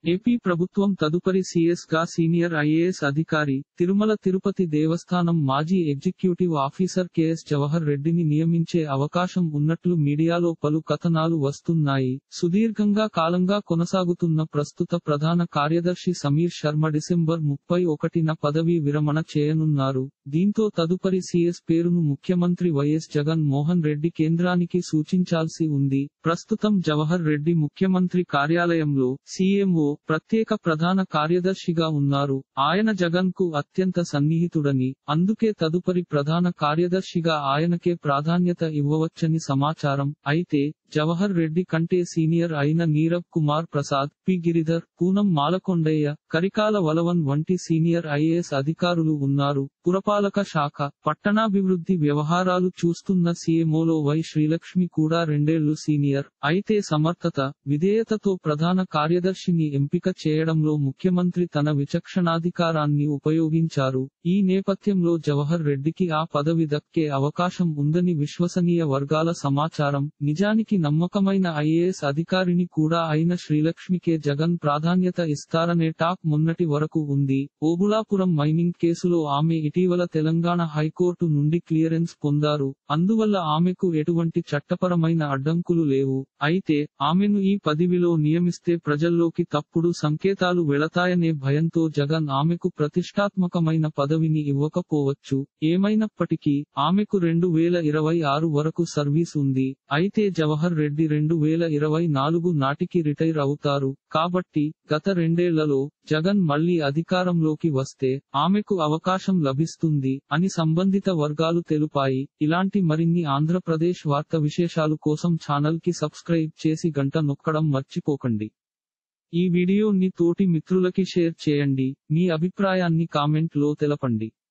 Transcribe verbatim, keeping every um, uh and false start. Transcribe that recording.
AP ప్రభుత్వం తదుపరి CS గా సీనియర్ ఐఏఎస్ అధికారి, తిరుమల తిరుపతి దేవస్థానం మాజీ ఎగ్జిక్యూటివ్ ఆఫీసర్ కెఎస్ జవహర్ రెడ్డిని నియమించే అవకాశం ఉన్నట్లు మీడియాలో పలు కథనాలు వస్తున్నాయి. సుదీర్ఘంగా కాలంగా కొనసాగుతున్న ప్రస్తుత ప్రధాన కార్యదర్శి సమీర్ శర్మ డిసెంబర్ ముప్పై ఒకటిన పదవీ విరమణ చేయనున్నారు. దీంతో తదుపరి సీఎస్ పేరును ముఖ్యమంత్రి వైఎస్ జగన్ మోహన్ రెడ్డి కేంద్రానికి సూచించాల్సి ఉంది. ప్రస్తుతం జవహర్ రెడ్డి ముఖ్యమంత్రి కార్యాలయంలో సీఎంఓ ప్రత్యేక ప్రధాన కార్యదర్శిగా ఉన్నారు. ఆయన జగన్ కు అత్యంత సన్నిహితుడని, అందుకే తదుపరి ప్రధాన కార్యదర్శిగా ఆయనకే ప్రాధాన్యత ఇవ్వవచ్చని సమాచారం. అయితే జవహర్ రెడ్డి కంటే సీనియర్ అయిన నీరబ్ కుమార్ ప్రసాద్, పి గిరిధర్, పూనం మాలకొండయ్య, కరికాల వలవన్ వంటి సీనియర్ ఐఏఎస్ అధికారులు ఉన్నారు. పురపాలక శాఖ, పట్టణాభివృద్ధి వ్యవహారాలు చూస్తున్న సీఎంఓలో వై శ్రీలక్ష్మి కూడా రెండేళ్లు సీనియర్. అయితే సమర్థత, విధేయతతో ప్రధాన కార్యదర్శిని ఎంపిక చేయడంలో ముఖ్యమంత్రి తన విచక్షణాధికారాన్ని ఉపయోగించారు. ఈ నేపథ్యంలో జవహర్ రెడ్డికి ఆ పదవి దక్కే అవకాశం ఉందని విశ్వసనీయ వర్గాల సమాచారం. నిజానికి నమ్మకమైన ఐఏఎస్ అధికారిని కూడా అయిన శ్రీలక్ష్మికే జగన్ ప్రాధాన్యత ఇస్తారనే టాక్ మొన్నటి వరకు ఉంది. ఓబుళాపురం మైనింగ్ కేసులో ఆమె ఇటీవల తెలంగాణ హైకోర్టు నుండి క్లియరెన్స్ పొందారు. అందువల్ల ఆమెకు ఎటువంటి చట్టపరమైన అడ్డంకులు లేవు. అయితే ఆమెను ఈ పదవిలో నియమిస్తే ప్రజల్లోకి తప్పుడు సంకేతాలు వెళతాయనే భయంతో జగన్ ఆమెకు ప్రతిష్టాత్మకమైన పదవిని ఇవ్వకపోవచ్చు. ఏమైనప్పటికీ ఆమెకు రెండు వేల ఇరవై ఆరు వరకు సర్వీస్ ఉంది. అయితే జవహర్ రెడ్డి రెండు వేల ఇరవై నాలుగు నాటికి రిటైర్ అవుతారు. కాబట్టి గత రెండేళ్లలో జగన్ మళ్లీ అధికారంలోకి వస్తే ఆమెకు అవకాశం లభిస్తుంది అని సంబంధిత వర్గాలు తెలుపాయి. ఇలాంటి మరిన్ని ఆంధ్రప్రదేశ్ వార్త విశేషాలు కోసం ఛానల్ కి సబ్స్క్రైబ్ చేసి గంట నొక్కడం మర్చిపోకండి. ఈ వీడియోని తోటి మిత్రులకి షేర్ చేయండి. మీ అభిప్రాయాన్ని కామెంట్ లో తెలపండి.